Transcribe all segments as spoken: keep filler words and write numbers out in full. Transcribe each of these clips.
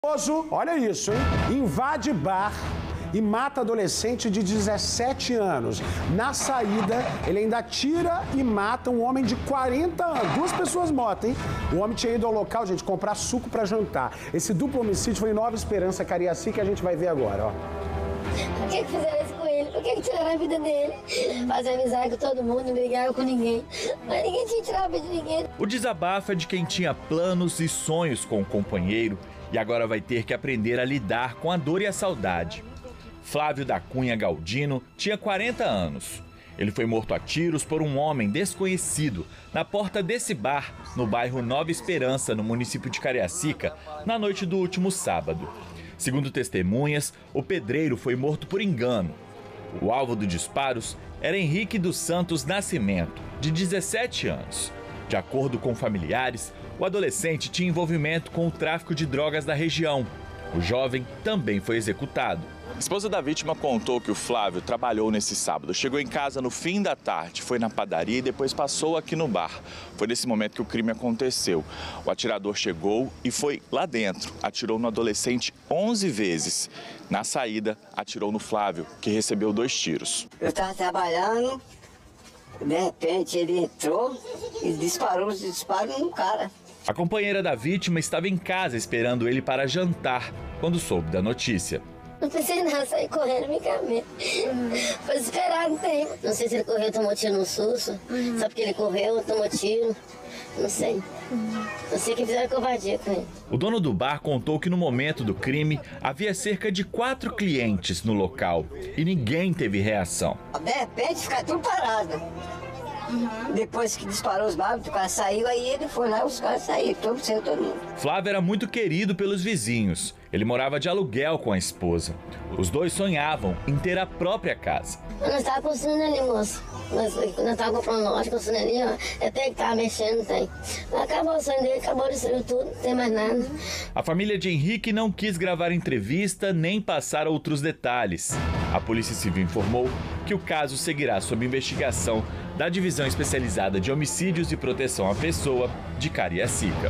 Olha isso, hein? Invade bar e mata adolescente de dezessete anos. Na saída, ele ainda atira e mata um homem de quarenta anos. Duas pessoas mortas, hein? O homem tinha ido ao local, gente, comprar suco para jantar. Esse duplo homicídio foi em Nova Esperança, Cariacica, que a gente vai ver agora, ó. Por que que fizeram isso com ele? Por que que tiraram a vida dele? Fazer amizade com todo mundo, não brigaram com ninguém. Mas ninguém tinha tirado a vida de ninguém. O desabafo é de quem tinha planos e sonhos com o companheiro e agora vai ter que aprender a lidar com a dor e a saudade. Flávio da Cunha Galdino tinha quarenta anos. Ele foi morto a tiros por um homem desconhecido na porta desse bar, no bairro Nova Esperança, no município de Cariacica, na noite do último sábado. Segundo testemunhas, o pedreiro foi morto por engano. O alvo dos disparos era Henrique dos Santos Nascimento, de dezessete anos. De acordo com familiares, o adolescente tinha envolvimento com o tráfico de drogas da região. O jovem também foi executado. A esposa da vítima contou que o Flávio trabalhou nesse sábado. Chegou em casa no fim da tarde, foi na padaria e depois passou aqui no bar. Foi nesse momento que o crime aconteceu. O atirador chegou e foi lá dentro. Atirou no adolescente onze vezes. Na saída, atirou no Flávio, que recebeu dois tiros. Eu estava trabalhando, de repente ele entrou e disparou os disparos no cara. A companheira da vítima estava em casa esperando ele para jantar, quando soube da notícia. Não pensei nada, saí correndo, me calmei. Foi desesperado, tem. Não sei se ele correu, tomou tiro no susto. Uhum. Só porque ele correu, tomou tiro. Não sei. Uhum. Não sei que fizeram covardia com ele. O dono do bar contou que no momento do crime havia cerca de quatro clientes no local e ninguém teve reação. De repente, fica tudo parado. Uhum. Depois que disparou os balas, o cara saiu, aí ele foi lá, os caras saíram, todo, saiu todo mundo. Flávio era muito querido pelos vizinhos. Ele morava de aluguel com a esposa. Os dois sonhavam em ter a própria casa. Nós estávamos construindo ali, moço. Nós estávamos comprando loja, construindo ali, ó. Até que estava mexendo, não tem. Acabou o sonho dele, acabou, destruiu tudo, não tem mais nada. A família de Henrique não quis gravar entrevista nem passar outros detalhes. A Polícia Civil informou que o caso seguirá sob investigação da Divisão Especializada de Homicídios e Proteção à Pessoa de Cariacica.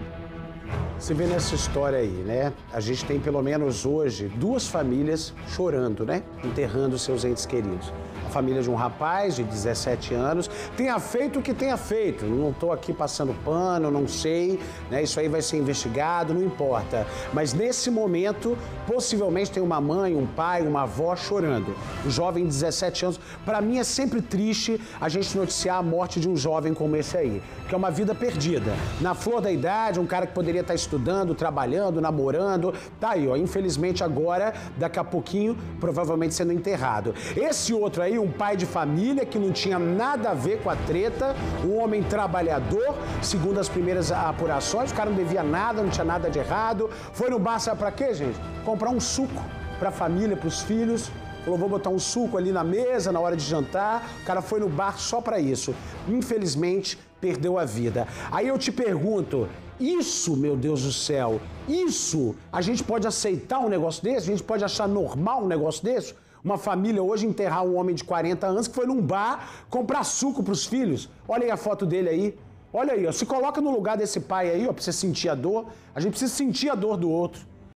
Você vê nessa história aí, né? A gente tem pelo menos hoje duas famílias chorando, né? Enterrando seus entes queridos. A família de um rapaz de dezessete anos, tenha feito o que tenha feito. Não estou aqui passando pano, não sei, né? Isso aí vai ser investigado, não importa. Mas nesse momento, possivelmente tem uma mãe, um pai, uma avó chorando. Um jovem de dezessete anos. Para mim é sempre triste a gente noticiar a morte de um jovem como esse aí, que é uma vida perdida. Na flor da idade, um cara que poderia estar estudando, trabalhando, namorando, tá aí, ó. Infelizmente agora, daqui a pouquinho, provavelmente sendo enterrado. Esse outro aí, um pai de família que não tinha nada a ver com a treta, um homem trabalhador, segundo as primeiras apurações, o cara não devia nada, não tinha nada de errado. Foi no bar, sabe pra quê, gente? Comprar um suco pra família, pros filhos. Falou, vou botar um suco ali na mesa na hora de jantar. O cara foi no bar só pra isso. Infelizmente, perdeu a vida. Aí eu te pergunto, isso, meu Deus do céu, isso, a gente pode aceitar um negócio desse? A gente pode achar normal um negócio desse? Uma família hoje enterrar um homem de quarenta anos que foi num bar comprar suco pros filhos. Olha aí a foto dele aí. Olha aí, ó. Se coloca no lugar desse pai aí, ó, pra você sentir a dor. A gente precisa sentir a dor do outro.